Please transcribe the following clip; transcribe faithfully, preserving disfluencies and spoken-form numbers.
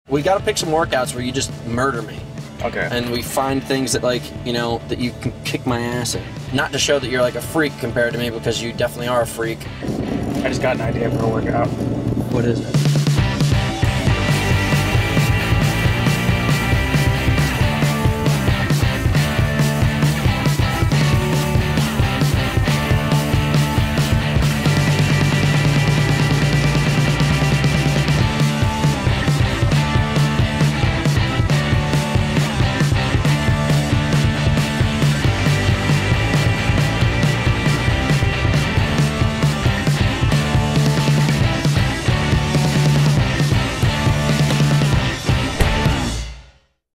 We got to pick some workouts where you just murder me. Okay. And we find things that, like, you know, that you can kick my ass in. Not to show that you're like a freak compared to me, because you definitely are a freak. I just got an idea for a workout. What is it?